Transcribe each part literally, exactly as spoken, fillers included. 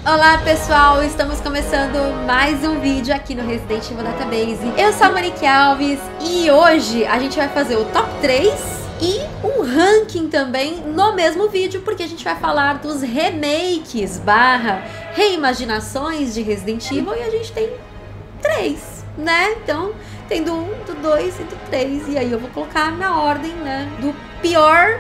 Olá pessoal, estamos começando mais um vídeo aqui no Resident Evil Database. Eu sou a Monique Alves e hoje a gente vai fazer o top três e um ranking também no mesmo vídeo, porque a gente vai falar dos remakes barra reimaginações de Resident Evil e a gente tem três, né? Então tem do um, do dois e do três, e aí eu vou colocar na ordem, né, do pior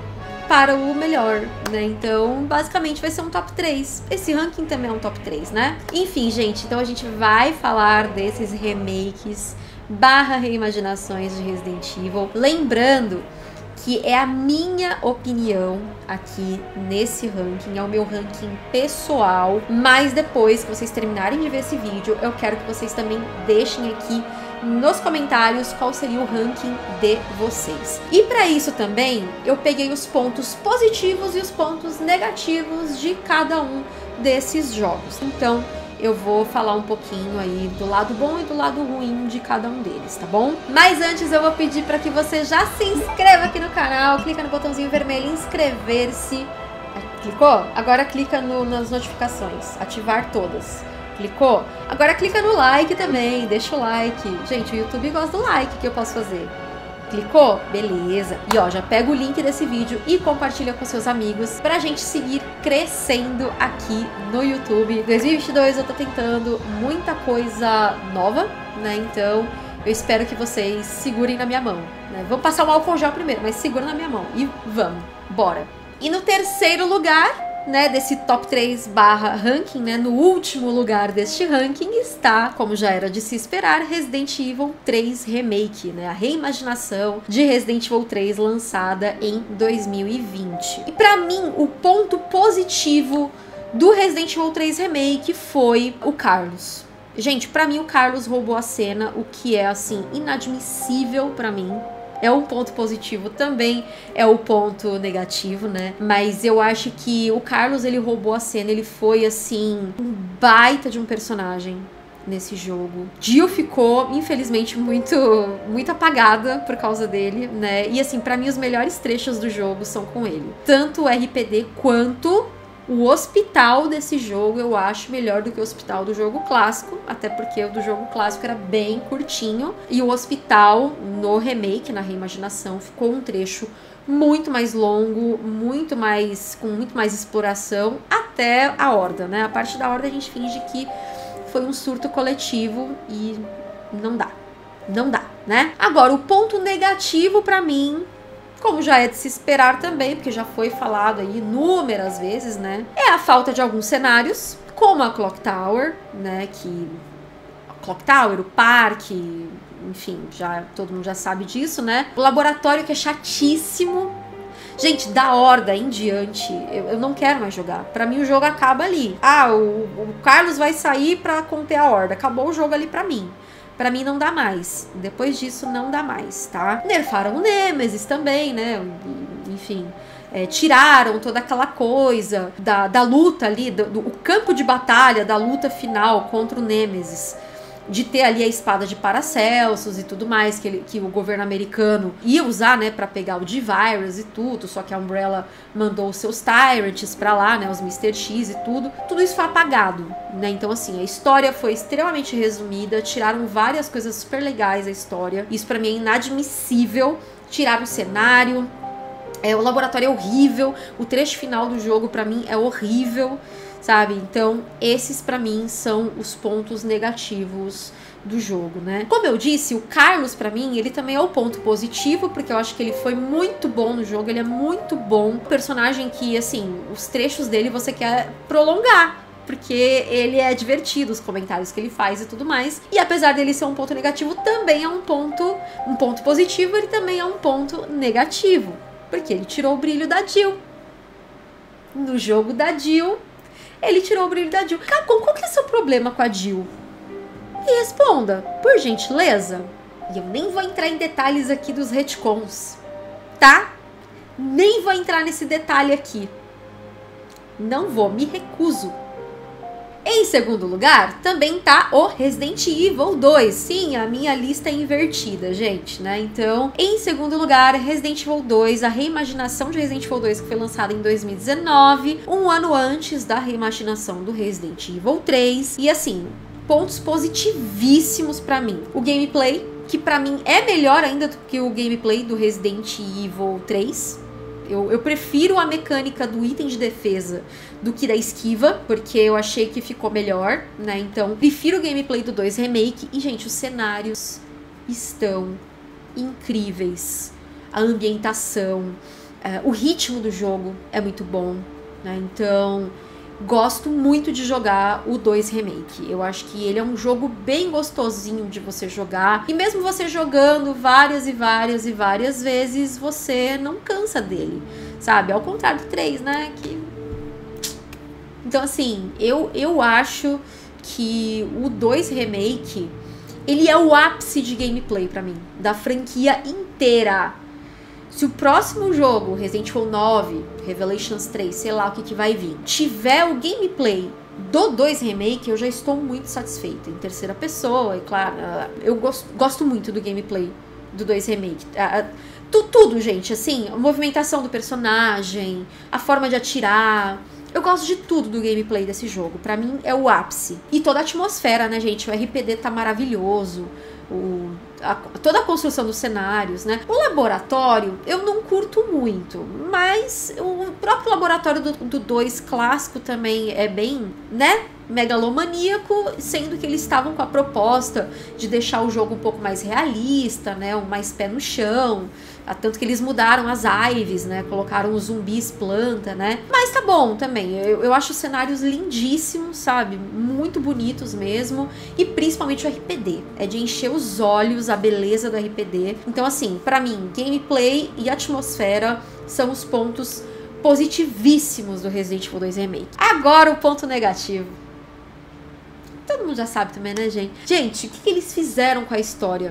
para o melhor, né? Então, basicamente vai ser um top três. Esse ranking também é um top três, né? Enfim, gente, então a gente vai falar desses remakes barra reimaginações de Resident Evil. Lembrando que é a minha opinião aqui nesse ranking, é o meu ranking pessoal, mas depois que vocês terminarem de ver esse vídeo, eu quero que vocês também deixem aqui nos comentários qual seria o ranking de vocês. E para isso também, eu peguei os pontos positivos e os pontos negativos de cada um desses jogos. Então, eu vou falar um pouquinho aí do lado bom e do lado ruim de cada um deles, tá bom? Mas antes eu vou pedir para que você já se inscreva aqui no canal, clica no botãozinho vermelho inscrever-se. Clicou? Agora clica no, nas notificações, ativar todas. Clicou? Agora clica no like também, deixa o like. Gente, o YouTube gosta do like que eu posso fazer. Clicou? Beleza. E ó, já pega o link desse vídeo e compartilha com seus amigos pra gente seguir crescendo aqui no YouTube. dois mil e vinte e dois eu tô tentando muita coisa nova, né? Então eu espero que vocês segurem na minha mão, né? Vou passar o álcool gel primeiro, mas segura na minha mão e vamos, bora. E no terceiro lugar, né, desse top três barra ranking, né, no último lugar deste ranking está, como já era de se esperar, Resident Evil três Remake, né, a reimaginação de Resident Evil três lançada em dois mil e vinte. E pra mim, o ponto positivo do Resident Evil três Remake foi o Carlos. Gente, pra mim o Carlos roubou a cena, o que é, assim, inadmissível pra mim. É um ponto positivo, também é o ponto negativo, né? Mas eu acho que o Carlos, ele roubou a cena, ele foi, assim, um baita de um personagem nesse jogo. Jill ficou, infelizmente, muito, muito apagada por causa dele, né? E, assim, pra mim, os melhores trechos do jogo são com ele. Tanto o R P D quanto o hospital desse jogo eu acho melhor do que o hospital do jogo clássico, até porque o do jogo clássico era bem curtinho, e o hospital no remake, na reimaginação, ficou um trecho muito mais longo, muito mais, com muito mais exploração, até a Horda, né? A parte da Horda a gente finge que foi um surto coletivo e não dá, não dá, né? Agora, o ponto negativo pra mim, como já é de se esperar também, porque já foi falado aí inúmeras vezes, né? É a falta de alguns cenários, como a Clock Tower, né? Que a Clock Tower, o parque, enfim, já todo mundo já sabe disso, né? O laboratório, que é chatíssimo. Gente, da Horda em diante, eu, eu não quero mais jogar. Pra mim o jogo acaba ali. Ah, o, o Carlos vai sair pra conter a Horda. Acabou o jogo ali pra mim. Pra mim não dá mais. Depois disso não dá mais, tá? Nerfaram o Nemesis também, né? Enfim, é, tiraram toda aquela coisa da, da luta ali, do, do o campo de batalha, da luta final contra o Nemesis. De ter ali a espada de Paracelsus e tudo mais, que, ele, que o governo americano ia usar, né, pra pegar o D-Virus e tudo, só que a Umbrella mandou os seus Tyrants pra lá, né, os mister X e tudo. Tudo isso foi apagado, né, então assim, a história foi extremamente resumida, tiraram várias coisas super legais da história, isso pra mim é inadmissível, tiraram o cenário, é, o laboratório é horrível, o trecho final do jogo pra mim é horrível, sabe? Então, esses pra mim são os pontos negativos do jogo, né? Como eu disse, o Carlos pra mim, ele também é o ponto positivo, porque eu acho que ele foi muito bom no jogo, ele é muito bom. Um personagem que, assim, os trechos dele você quer prolongar, porque ele é divertido, os comentários que ele faz e tudo mais. E apesar dele ser um ponto negativo, também é um ponto, um ponto positivo, ele também é um ponto negativo, porque ele tirou o brilho da Jill. No jogo da Jill, ele tirou o brilho da Jill. Capcom, qual que é o seu problema com a Jill? E responda, por gentileza. E eu nem vou entrar em detalhes aqui dos retcons, tá? Nem vou entrar nesse detalhe aqui. Não vou, me recuso. Em segundo lugar, também tá o Resident Evil dois. Sim, a minha lista é invertida, gente, né? Então, em segundo lugar, Resident Evil dois, a reimaginação de Resident Evil dois, que foi lançada em dois mil e dezenove, um ano antes da reimaginação do Resident Evil três. E assim, pontos positivíssimos pra mim. O gameplay, que pra mim é melhor ainda do que o gameplay do Resident Evil três. Eu, eu prefiro a mecânica do item de defesa do que da esquiva, porque eu achei que ficou melhor, né? Então, prefiro o gameplay do dois Remake. E, gente, os cenários estão incríveis. A ambientação, é, o ritmo do jogo é muito bom, né? Então, gosto muito de jogar o dois Remake. Eu acho que ele é um jogo bem gostosinho de você jogar. E mesmo você jogando várias e várias e várias vezes, você não cansa dele, sabe? Ao contrário do três, né? Que... Então, assim, eu, eu acho que o dois Remake, ele é o ápice de gameplay pra mim, da franquia inteira. Se o próximo jogo, Resident Evil nove, Revelations três, sei lá o que, que vai vir, tiver o gameplay do dois Remake, eu já estou muito satisfeita. Em terceira pessoa, e claro, eu gosto, gosto muito do gameplay do dois Remake. Tu, tudo, gente, assim, a movimentação do personagem, a forma de atirar... Eu gosto de tudo do gameplay desse jogo. Pra mim, é o ápice. E toda a atmosfera, né, gente? O R P D tá maravilhoso. O, a, toda a construção dos cenários, né? O laboratório, eu não curto muito. Mas o próprio laboratório do dois clássico também é bem, né? Megalomaníaco, sendo que eles estavam com a proposta de deixar o jogo um pouco mais realista, né, um mais pé no chão, tanto que eles mudaram as Ives, né, colocaram os zumbis planta, né, mas tá bom também, eu, eu acho os cenários lindíssimos, sabe, muito bonitos mesmo, e principalmente o R P D, é de encher os olhos a beleza do R P D, então assim, pra mim, gameplay e atmosfera são os pontos positivíssimos do Resident Evil dois Remake. Agora o ponto negativo. Todo mundo já sabe também, né, gente? Gente, o que, que eles fizeram com a história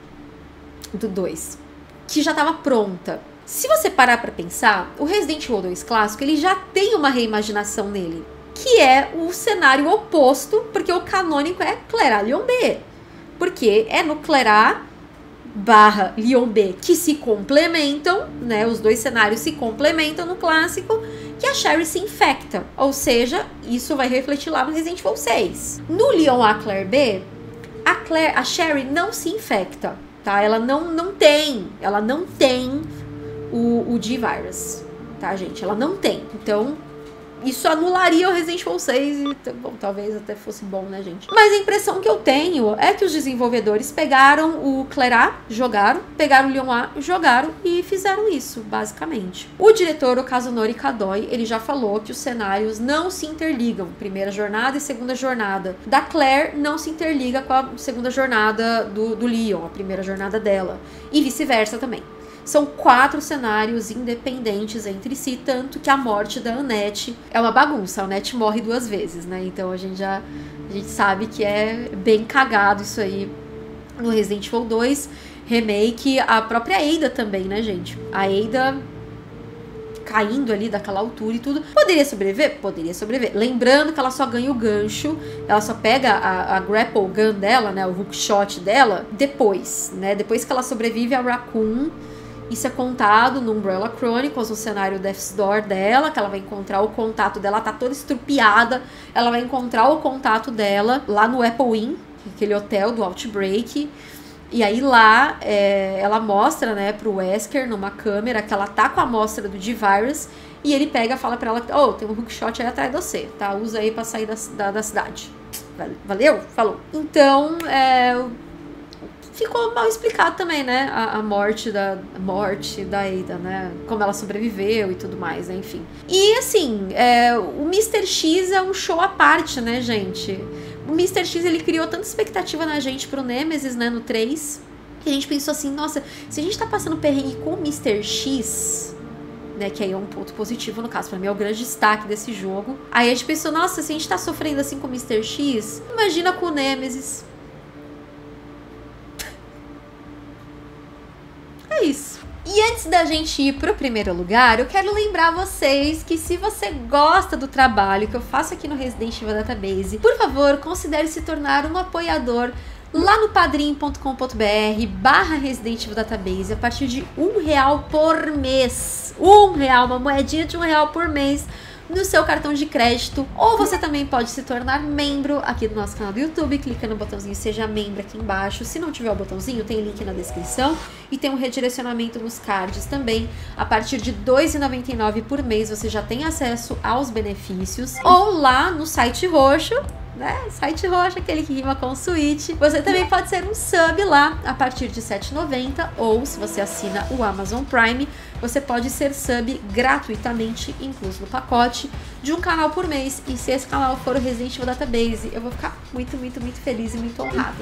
do dois? Que já estava pronta. Se você parar pra pensar, o Resident Evil dois clássico, ele já tem uma reimaginação nele. Que é o cenário oposto, porque o canônico é Clerá Leon B. Porque é no Clerá barra Leon B que se complementam, né? Os dois cenários se complementam no clássico, que a Sherry se infecta. Ou seja, isso vai refletir lá no Resident Evil seis. No Leon A Claire B, a, Claire, a Sherry não se infecta, tá? Ela não, não tem, ela não tem o, o G-Virus, tá, gente? Ela não tem. Então, isso anularia o Resident Evil seis e, bom, talvez até fosse bom, né, gente? Mas a impressão que eu tenho é que os desenvolvedores pegaram o Clerá, jogaram, pegaram o Leon A, jogaram e fizeram isso, basicamente. O diretor, o Kazunori Kadoi, ele já falou que os cenários não se interligam. Primeira jornada e segunda jornada da Claire não se interliga com a segunda jornada do, do Leon, a primeira jornada dela. E vice-versa também. São quatro cenários independentes entre si, tanto que a morte da Annette é uma bagunça. A Annette morre duas vezes, né? Então a gente já a gente sabe que é bem cagado isso aí no Resident Evil dois Remake. A própria Ada também, né, gente? A Ada caindo ali daquela altura e tudo. Poderia sobreviver? Poderia sobreviver. Lembrando que ela só ganha o gancho, ela só pega a, a grapple gun dela, né? O hookshot dela, depois, né? Depois que ela sobrevive ao Raccoon. Isso é contado no Umbrella Chronicles, no cenário Death's Door dela, que ela vai encontrar o contato dela, tá toda estrupiada, ela vai encontrar o contato dela lá no Apple Inn, aquele hotel do Outbreak, e aí lá é, ela mostra, né, pro Wesker numa câmera que ela tá com a amostra do G-Virus, e ele pega e fala pra ela, oh, tem um hookshot aí atrás de você, tá, usa aí pra sair da, da, da cidade. Valeu? Falou. Então, é... ficou mal explicado também, né, a, a morte da a morte da Ada, né, como ela sobreviveu e tudo mais, né, enfim. E assim, é, o mister X é um show à parte, né, gente. O mister X, ele criou tanta expectativa na gente pro Nemesis, né, no três, que a gente pensou assim, nossa, se a gente tá passando perrengue com o mister X, né, que aí é um ponto positivo no caso, pra mim é o grande destaque desse jogo, aí a gente pensou, nossa, se a gente tá sofrendo assim com o mister X, imagina com o Nemesis. É isso. E antes antes da gente ir pro primeiro lugar, eu quero lembrar vocês que se você gosta do trabalho que eu faço aqui no Resident Evil Database, por favor, considere se tornar um apoiador lá no padrim ponto com ponto br barra Resident Evil Database a partir de um real por mês. Um real, uma moedinha de um real por mês no seu cartão de crédito. Ou você também pode se tornar membro aqui do nosso canal do YouTube, clica no botãozinho Seja Membro aqui embaixo. Se não tiver o botãozinho, tem link na descrição e tem um redirecionamento nos cards também. A partir de dois reais e noventa e nove centavos por mês você já tem acesso aos benefícios. Ou lá no site roxo, né? Site roxo, aquele que rima com suíte. Você também pode ser um sub lá a partir de sete reais e noventa centavos, ou se você assina o Amazon Prime, você pode ser sub gratuitamente, incluso no pacote, de um canal por mês. E se esse canal for o Resident Evil Database, eu vou ficar muito, muito, muito feliz e muito honrada.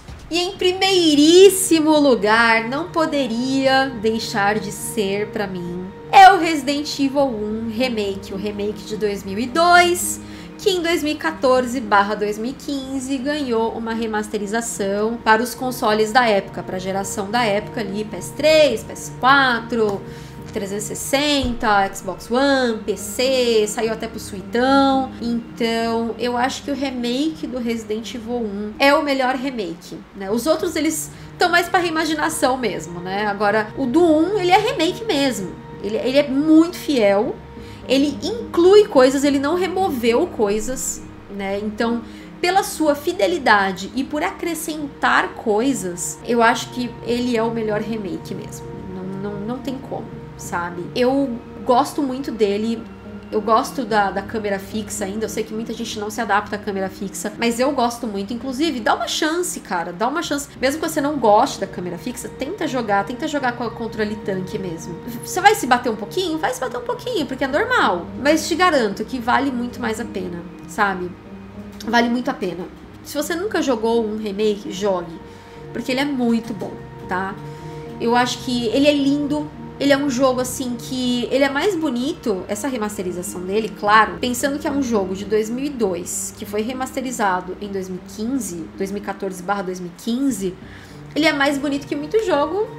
E em primeiríssimo lugar, não poderia deixar de ser pra mim, é o Resident Evil um Remake, o remake de dois mil e dois, que em dois mil e quatorze barra dois mil e quinze ganhou uma remasterização para os consoles da época, para a geração da época ali, P S três, P S quatro, trezentos e sessenta, Xbox One, P C, saiu até pro Suitão. Então, eu acho que o remake do Resident Evil um é o melhor remake, né? Os outros, eles estão mais para reimaginação mesmo, né? Agora, o do um, ele é remake mesmo. Ele, ele é muito fiel. Ele inclui coisas, ele não removeu coisas, né? Então, pela sua fidelidade e por acrescentar coisas, eu acho que ele é o melhor remake mesmo. Não, não, não tem como, sabe? Eu gosto muito dele. Eu gosto da, da câmera fixa ainda. Eu sei que muita gente não se adapta à câmera fixa, mas eu gosto muito. Inclusive, dá uma chance, cara. Dá uma chance. Mesmo que você não goste da câmera fixa, tenta jogar. Tenta jogar com o controle tanque mesmo. Você vai se bater um pouquinho? Vai se bater um pouquinho, porque é normal. Mas te garanto que vale muito mais a pena, sabe? Vale muito a pena. Se você nunca jogou um remake, jogue. Porque ele é muito bom, tá? Eu acho que ele é lindo. Ele é um jogo, assim, que... Ele é mais bonito, essa remasterização dele, claro, pensando que é um jogo de dois mil e dois, que foi remasterizado em dois mil e quinze, dois mil e quatorze barra dois mil e quinze, ele é mais bonito que muito jogo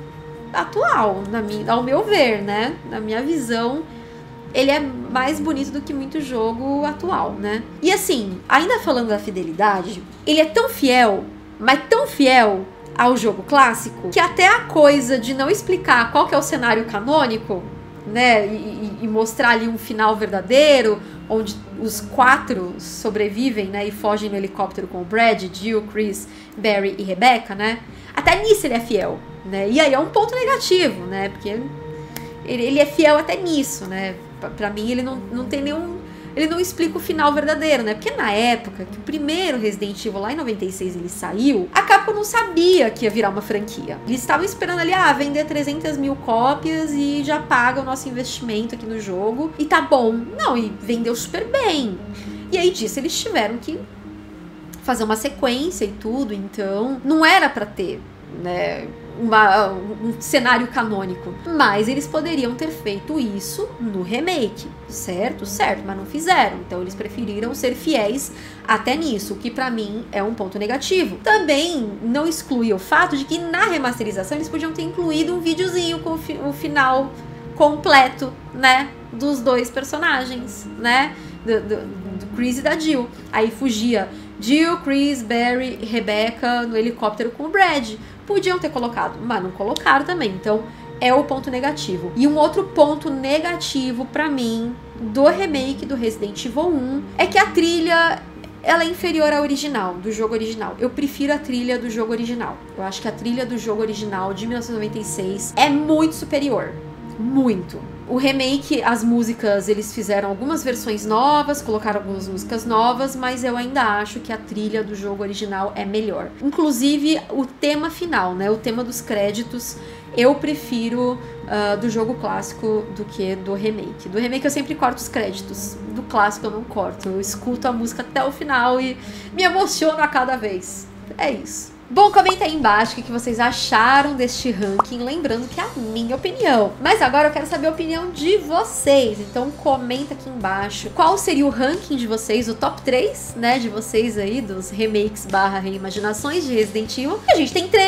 atual, na minha, ao meu ver, né? Na minha visão, ele é mais bonito do que muito jogo atual, né? E assim, ainda falando da fidelidade, ele é tão fiel, mas tão fiel ao jogo clássico, que até a coisa de não explicar qual que é o cenário canônico, né, e, e mostrar ali um final verdadeiro, onde os quatro sobrevivem, né, e fogem no helicóptero com o Brad, Jill, Chris, Barry e Rebecca, né, até nisso ele é fiel, né, e aí é um ponto negativo, né, porque ele, ele é fiel até nisso, né, pra, pra mim ele não, não tem nenhum... Ele não explica o final verdadeiro, né? Porque na época que o primeiro Resident Evil, lá em noventa e seis, ele saiu, a Capcom não sabia que ia virar uma franquia. Eles estavam esperando ali, ah, vender trezentas mil cópias e já paga o nosso investimento aqui no jogo. E tá bom. Não, e vendeu super bem. E aí disso eles tiveram que fazer uma sequência e tudo, então não era pra ter, né, uma, um cenário canônico. Mas eles poderiam ter feito isso no remake, certo? Certo, mas não fizeram. Então eles preferiram ser fiéis até nisso, o que pra mim é um ponto negativo. Também não exclui o fato de que na remasterização eles podiam ter incluído um videozinho com o, fi o final completo, né, dos dois personagens, né, do, do, do Chris e da Jill. Aí fugia Jill, Chris, Barry e Rebecca no helicóptero com o Brad. Podiam ter colocado, mas não colocaram também. Então, é o ponto negativo. E um outro ponto negativo pra mim do remake do Resident Evil um é que a trilha, ela é inferior à original, do jogo original. Eu prefiro a trilha do jogo original. Eu acho que a trilha do jogo original de mil novecentos e noventa e seis é muito superior. Muito. O remake, as músicas, eles fizeram algumas versões novas, colocaram algumas músicas novas, mas eu ainda acho que a trilha do jogo original é melhor. Inclusive, o tema final, né? O tema dos créditos, eu prefiro uh, do jogo clássico do que do remake. Do remake eu sempre corto os créditos, do clássico eu não corto. Eu escuto a música até o final e me emociono a cada vez. É isso. Bom, comenta aí embaixo o que vocês acharam deste ranking, lembrando que é a minha opinião. Mas agora eu quero saber a opinião de vocês, então comenta aqui embaixo qual seria o ranking de vocês, o top três, né, de vocês aí, dos remakes barra reimaginações de Resident Evil. A gente tem três,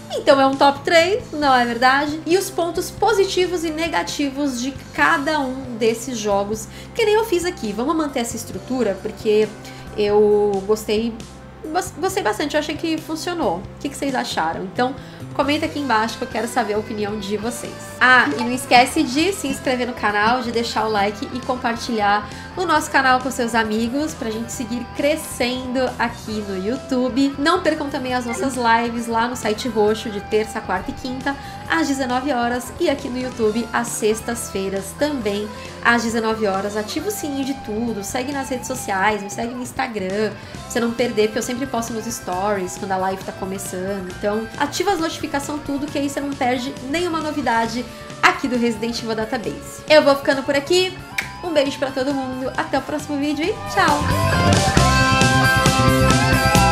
Então é um top três, não é verdade? E os pontos positivos e negativos de cada um desses jogos, que nem eu fiz aqui. Vamos manter essa estrutura, porque eu gostei, gostei bastante, eu achei que funcionou. O que, que vocês acharam? Então, comenta aqui embaixo que eu quero saber a opinião de vocês. Ah, e não esquece de se inscrever no canal, de deixar o like e compartilhar o nosso canal com seus amigos pra gente seguir crescendo aqui no YouTube. Não percam também as nossas lives lá no site roxo de terça, quarta e quinta às dezenove horas e aqui no YouTube às sextas-feiras também às dezenove horas. Ativa o sininho de tudo, segue nas redes sociais, me segue no Instagram, pra você não perder, porque eu sempre posto nos stories quando a live tá começando. Então, ativa as notificações, tudo, que aí você não perde nenhuma novidade aqui do Resident Evil Database. Eu vou ficando por aqui. Um beijo pra todo mundo, até o próximo vídeo e tchau!